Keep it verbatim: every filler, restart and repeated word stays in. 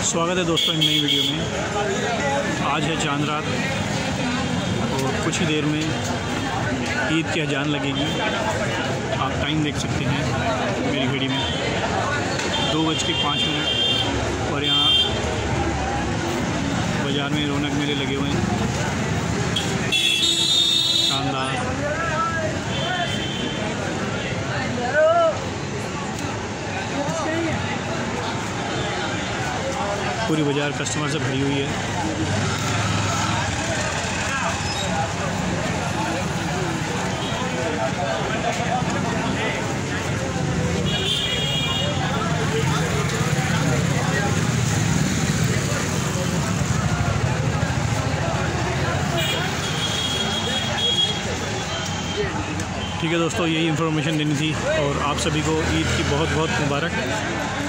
स्वागत है दोस्तों एक नई वीडियो में। आज है चांद रात और कुछ ही देर में ईद की अजान लगेगी। आप टाइम देख सकते हैं मेरी घड़ी में दो बज के पाँच मिनट और यहाँ बाज़ार में रौनक मेले लगे हुए हैं। शानदार पूरी बाज़ार कस्टमर से भरी हुई है। ठीक है दोस्तों, यही इन्फॉर्मेशन देनी थी और आप सभी को ईद की बहुत बहुत मुबारक।